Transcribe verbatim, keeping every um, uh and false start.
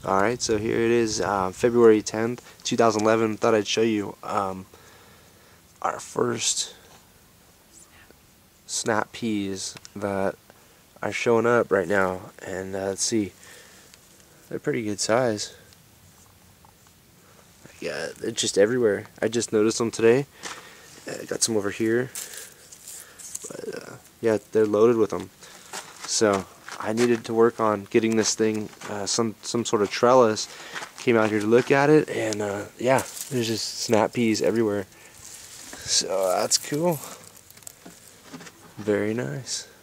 Alright, so here it is, uh, February tenth, two thousand eleven. Thought I'd show you um, our first snap peas that are showing up right now. And uh, let's see, they're pretty good size. Yeah, they're just everywhere. I just noticed them today. I got some over here. But uh, yeah, they're loaded with them. So I needed to work on getting this thing uh, some some sort of trellis. Came out here to look at it, and uh, yeah, there's just snap peas everywhere. So that's cool. Very nice.